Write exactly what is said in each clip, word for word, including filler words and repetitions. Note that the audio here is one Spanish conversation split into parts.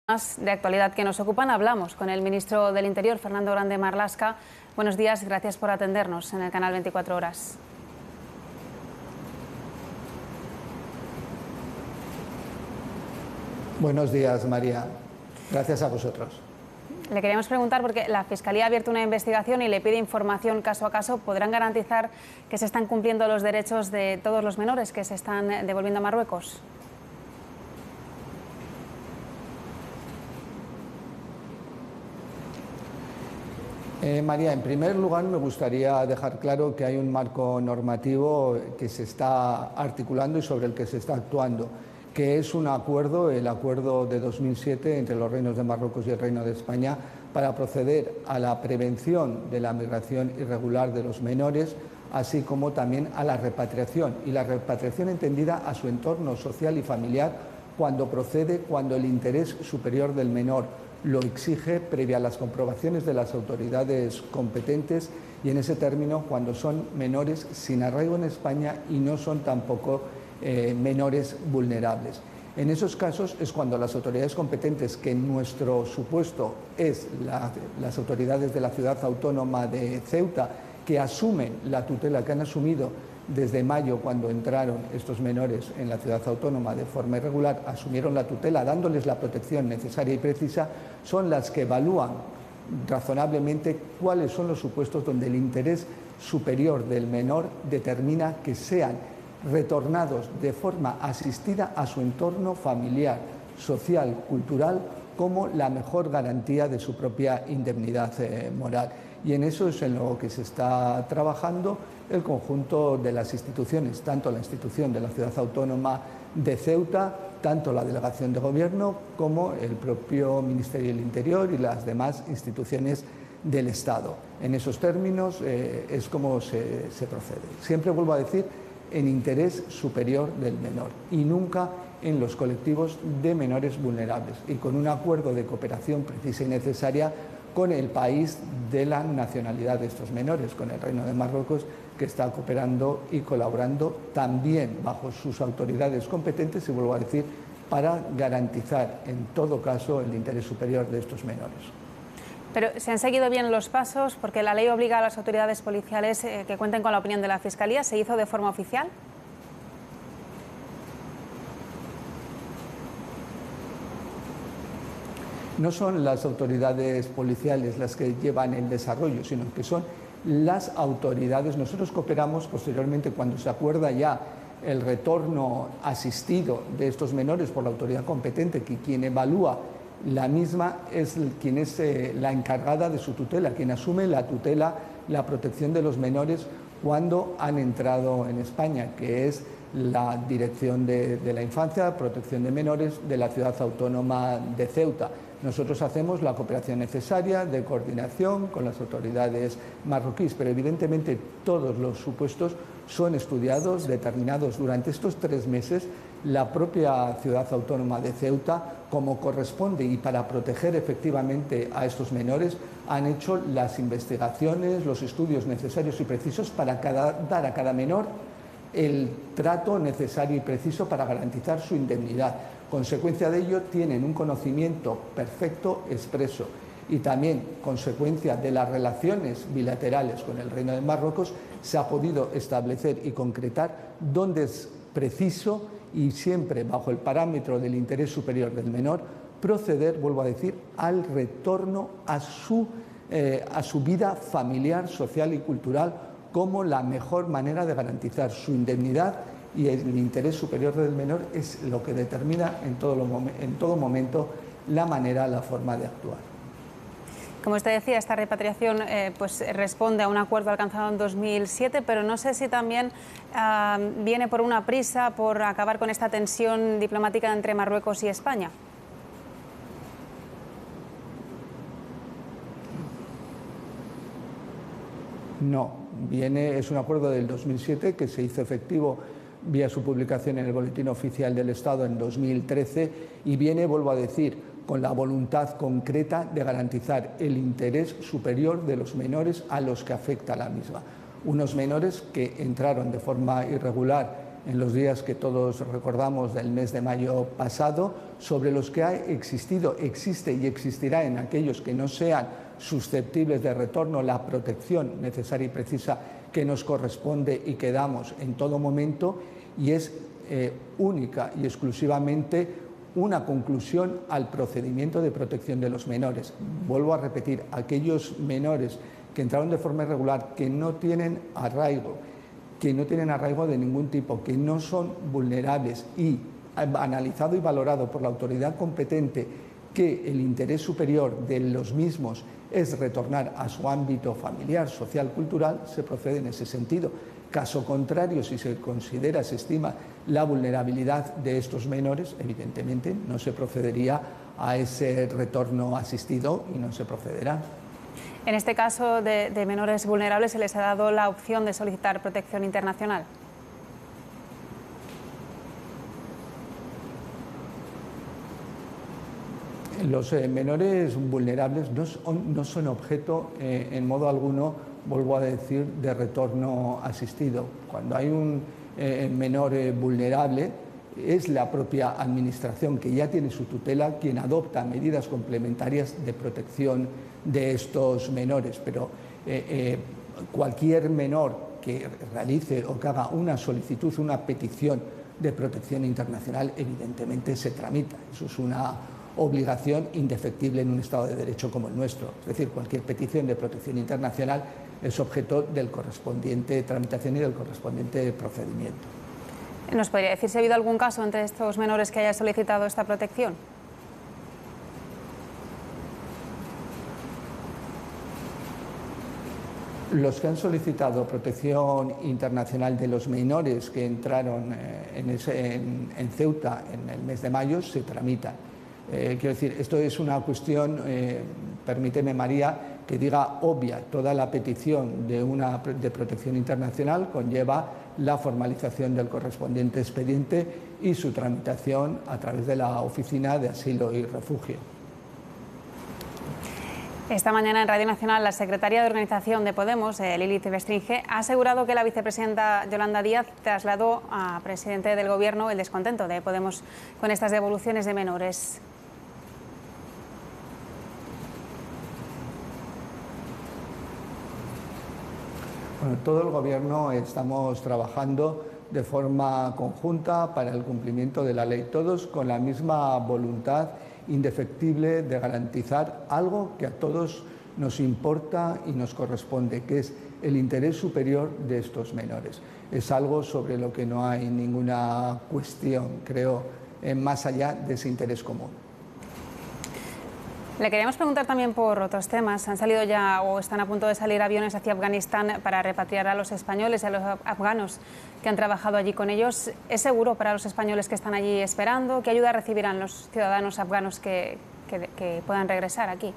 De actualidad que nos ocupan, hablamos con el ministro del Interior, Fernando Grande Marlaska. Buenos días, gracias por atendernos en el canal veinticuatro horas. Buenos días, María. Gracias a vosotros. Le queríamos preguntar, porque la Fiscalía ha abierto una investigación y le pide información caso a caso. ¿Podrán garantizar que se están cumpliendo los derechos de todos los menores que se están devolviendo a Marruecos? Eh, María, en primer lugar me gustaría dejar claro que hay un marco normativo que se está articulando y sobre el que se está actuando, que es un acuerdo, el acuerdo de dos mil siete entre los reinos de Marruecos y el Reino de España para proceder a la prevención de la migración irregular de los menores, así como también a la repatriación, y la repatriación entendida a su entorno social y familiar cuando procede, cuando el interés superior del menor lo exige previa a las comprobaciones de las autoridades competentes, y en ese término cuando son menores sin arraigo en España y no son tampoco eh, menores vulnerables. En esos casos es cuando las autoridades competentes, que en nuestro supuesto es la, las autoridades de la ciudad autónoma de Ceuta, que asumen la tutela que han asumido desde mayo, cuando entraron estos menores en la ciudad autónoma de forma irregular, asumieron la tutela dándoles la protección necesaria y precisa, son las que evalúan razonablemente cuáles son los supuestos donde el interés superior del menor determina que sean retornados de forma asistida a su entorno familiar, social, cultural, como la mejor garantía de su propia indemnidad eh, moral. Y en eso es en lo que se está trabajando el conjunto de las instituciones, tanto la institución de la ciudad autónoma de Ceuta, tanto la delegación de gobierno como el propio Ministerio del Interior y las demás instituciones del Estado. En esos términos eh, es como se, se procede. Siempre vuelvo a decir, en interés superior del menor y nunca en los colectivos de menores vulnerables, y con un acuerdo de cooperación precisa y necesaria con el país de la nacionalidad de estos menores, con el Reino de Marruecos, que está cooperando y colaborando también bajo sus autoridades competentes, y vuelvo a decir, para garantizar en todo caso el interés superior de estos menores. Pero ¿se han seguido bien los pasos? Porque la ley obliga a las autoridades policiales eh, que cuenten con la opinión de la Fiscalía. ¿Se hizo de forma oficial? No son las autoridades policiales las que llevan el desarrollo, sino que son las autoridades. Nosotros cooperamos posteriormente cuando se acuerda ya el retorno asistido de estos menores por la autoridad competente, que quien evalúa la misma es quien es eh, la encargada de su tutela, quien asume la tutela, la protección de los menores cuando han entrado en España, que es la Dirección de, de la Infancia, Protección de Menores de la ciudad autónoma de Ceuta. Nosotros hacemos la cooperación necesaria de coordinación con las autoridades marroquíes, pero evidentemente todos los supuestos son estudiados, determinados durante estos tres meses. La propia ciudad autónoma de Ceuta, como corresponde y para proteger efectivamente a estos menores, han hecho las investigaciones, los estudios necesarios y precisos para cada, dar a cada menor el trato necesario y preciso para garantizar su indemnidad. Consecuencia de ello, tienen un conocimiento perfecto, expreso, y también consecuencia de las relaciones bilaterales con el Reino de Marruecos, se ha podido establecer y concretar dónde es preciso, y siempre bajo el parámetro del interés superior del menor, proceder, vuelvo a decir, al retorno a su, eh, a su vida familiar, social y cultural, como la mejor manera de garantizar su indemnidad, y el interés superior del menor es lo que determina en todo, lo, en todo momento la manera, la forma de actuar. Como usted decía, esta repatriación eh, pues responde a un acuerdo alcanzado en dos mil siete, pero no sé si también eh, viene por una prisa por acabar con esta tensión diplomática entre Marruecos y España. No, viene, es un acuerdo del dos mil siete que se hizo efectivo vía su publicación en el Boletín Oficial del Estado en dos mil trece, y viene, vuelvo a decir, con la voluntad concreta de garantizar el interés superior de los menores a los que afecta la misma. Unos menores que entraron de forma irregular en los días que todos recordamos del mes de mayo pasado, sobre los que ha existido, existe y existirá en aquellos que no sean susceptibles de retorno la protección necesaria y precisa que nos corresponde y que damos en todo momento, y es eh, única y exclusivamente una conclusión al procedimiento de protección de los menores. Vuelvo a repetir, aquellos menores que entraron de forma irregular, que no tienen arraigo, que no tienen arraigo de ningún tipo, que no son vulnerables y analizado y valorado por la autoridad competente que el interés superior de los mismos es retornar a su ámbito familiar, social, cultural, se procede en ese sentido. Caso contrario, si se considera, se estima la vulnerabilidad de estos menores, evidentemente no se procedería a ese retorno asistido y no se procederá. En este caso de, de menores vulnerables, ¿se les ha dado la opción de solicitar protección internacional? Los eh, menores vulnerables no son, no son objeto eh, en modo alguno, vuelvo a decir, de retorno asistido. Cuando hay un eh, menor eh, vulnerable, es la propia administración, que ya tiene su tutela, quien adopta medidas complementarias de protección de estos menores. Pero eh, eh, cualquier menor que realice o que haga una solicitud, una petición de protección internacional, evidentemente se tramita. Eso es una obligación indefectible en un Estado de Derecho como el nuestro. Es decir, cualquier petición de protección internacional es objeto del correspondiente tramitación y del correspondiente procedimiento. ¿Nos podría decir si ha habido algún caso entre estos menores que haya solicitado esta protección? Los que han solicitado protección internacional de los menores que entraron en, ese, en, en Ceuta en el mes de mayo se tramitan. Eh, quiero decir, esto es una cuestión, eh, permíteme María, que diga obvia. Toda la petición de, una, de protección internacional conlleva la formalización del correspondiente expediente y su tramitación a través de la Oficina de Asilo y Refugio. Esta mañana en Radio Nacional la secretaria de Organización de Podemos, eh, Lilith Bestringe, ha asegurado que la vicepresidenta Yolanda Díaz trasladó al presidente del Gobierno el descontento de Podemos con estas devoluciones de menores. Bueno, todo el Gobierno estamos trabajando de forma conjunta para el cumplimiento de la ley, todos con la misma voluntad indefectible de garantizar algo que a todos nos importa y nos corresponde, que es el interés superior de estos menores. Es algo sobre lo que no hay ninguna cuestión, creo, más allá de ese interés común. Le queríamos preguntar también por otros temas. Han salido ya o están a punto de salir aviones hacia Afganistán para repatriar a los españoles y a los afganos que han trabajado allí con ellos. ¿Es seguro para los españoles que están allí esperando? ¿Qué ayuda recibirán los ciudadanos afganos que, que, que puedan regresar aquí?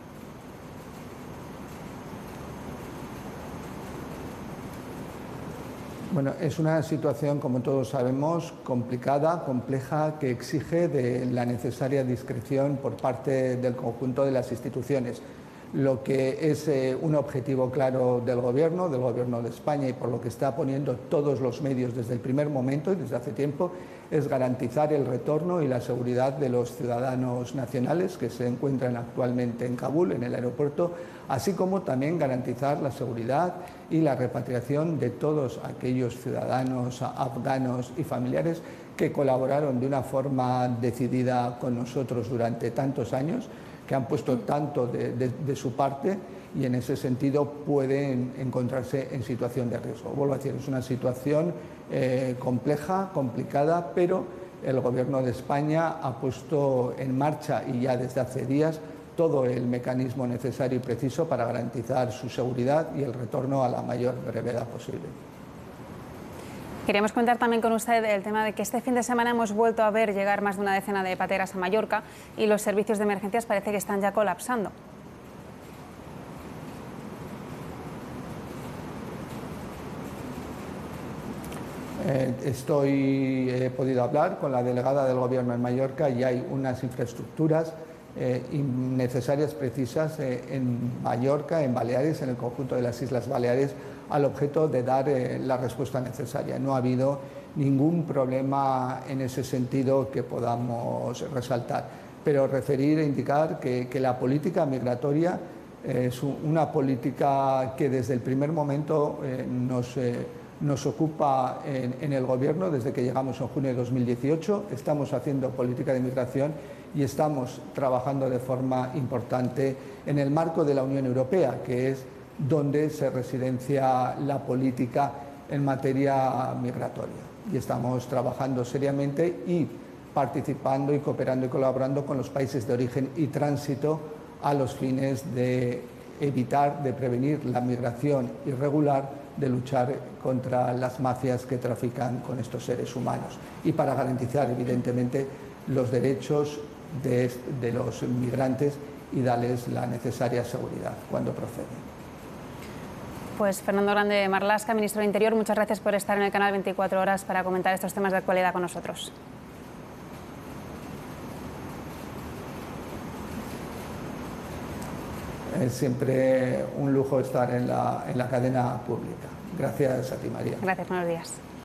Bueno, es una situación, como todos sabemos, complicada, compleja, que exige de la necesaria discreción por parte del conjunto de las instituciones. Lo que es eh, un objetivo claro del Gobierno, del Gobierno de España, y por lo que está poniendo todos los medios desde el primer momento y desde hace tiempo, es garantizar el retorno y la seguridad de los ciudadanos nacionales que se encuentran actualmente en Kabul, en el aeropuerto, así como también garantizar la seguridad y la repatriación de todos aquellos ciudadanos afganos y familiares que colaboraron de una forma decidida con nosotros durante tantos años, que han puesto tanto de, de, de su parte y en ese sentido pueden encontrarse en situación de riesgo. Vuelvo a decir, es una situación eh, compleja, complicada, pero el Gobierno de España ha puesto en marcha y ya desde hace días todo el mecanismo necesario y preciso para garantizar su seguridad y el retorno a la mayor brevedad posible. Queríamos comentar también con usted el tema de que este fin de semana hemos vuelto a ver llegar más de una decena de pateras a Mallorca y los servicios de emergencias parece que están ya colapsando. Eh, estoy, he podido hablar con la delegada del Gobierno en Mallorca y hay unas infraestructuras eh, necesarias, precisas eh, en Mallorca, en Baleares, en el conjunto de las Islas Baleares, al objeto de dar eh, la respuesta necesaria. No ha habido ningún problema en ese sentido que podamos resaltar. Pero referir e indicar que, que la política migratoria es una política que desde el primer momento eh, nos, eh, nos ocupa en, en el Gobierno. Desde que llegamos en junio de dos mil dieciocho estamos haciendo política de migración y estamos trabajando de forma importante en el marco de la Unión Europea, que es donde se residencia la política en materia migratoria. Y estamos trabajando seriamente y participando y cooperando y colaborando con los países de origen y tránsito a los fines de evitar, de prevenir la migración irregular, de luchar contra las mafias que trafican con estos seres humanos y para garantizar, evidentemente, los derechos de, de los migrantes y darles la necesaria seguridad cuando proceden. Pues Fernando Grande Marlaska, ministro de Interior, muchas gracias por estar en el canal veinticuatro horas para comentar estos temas de actualidad con nosotros. Es siempre un lujo estar en la, en la cadena pública. Gracias a ti, María. Gracias, buenos días.